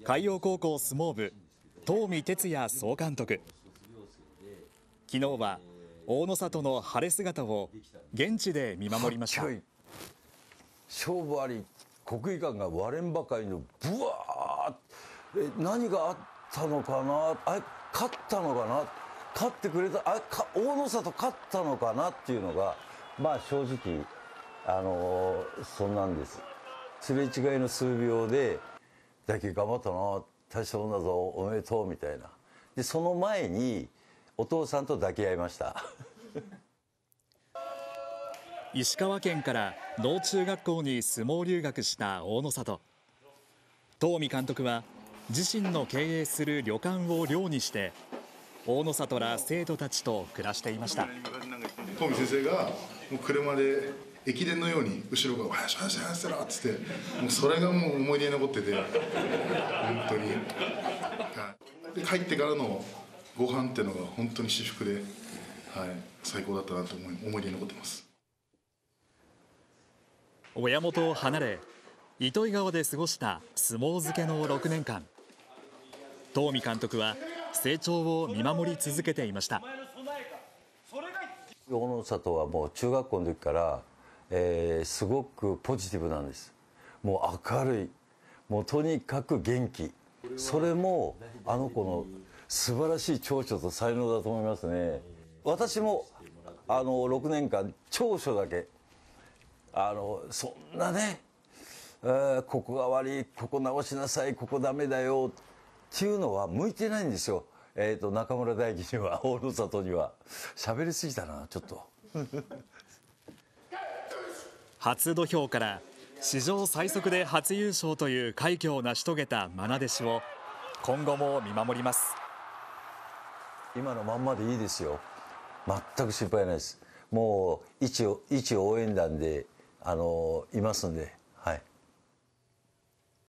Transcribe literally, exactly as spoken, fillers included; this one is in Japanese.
海洋高校相撲部東海哲也総監督。昨日は大野里の晴れ姿を現地で見守りました。 勝負あり、国技館が割れんばかりのブワーッ、何があったのかな、あれ勝ったのかな、勝ってくれた、あれか大野里勝ったのかなっていうのが、まあ正直あのー、そんなんです。すれ違いの数秒でだけ頑張ったな、大したもんだぞ、おめでとうみたいな。でその前にお父さんと抱き合いました石川県から農中学校に相撲留学した大野里。東海監督は自身の経営する旅館を寮にして大野里ら生徒たちと暮らしていました。 東海先生がもう車で駅伝のように後ろから「早し早し早しろ」っつって、もうそれがもう思い出に残ってて、本当に。で帰ってからのご飯っていうのが本当に至福で、はい、最高だったなと思い思い出に残ってます。 親元を離れ糸魚川で過ごした相撲漬けのろくねんかん。東海監督は成長を見守り続けていました。 大野里はもう中学校の時から、えー、すごくポジティブなんです。もう明るい、もうとにかく元気。それもあの子の素晴らしい長所と才能だと思いますね。私もあのろくねんかん長所だけ、あのそんなね、えー、ここが悪い、ここ直しなさい、ここダメだよっていうのは向いてないんですよ。えーと中村大輝には、大野里には。喋りすぎたなちょっと初土俵から史上最速で初優勝という快挙を成し遂げた愛弟子を今後も見守ります。 今のまんまでいいですよ。全く心配ないです。もう一一応援団であのいますんで。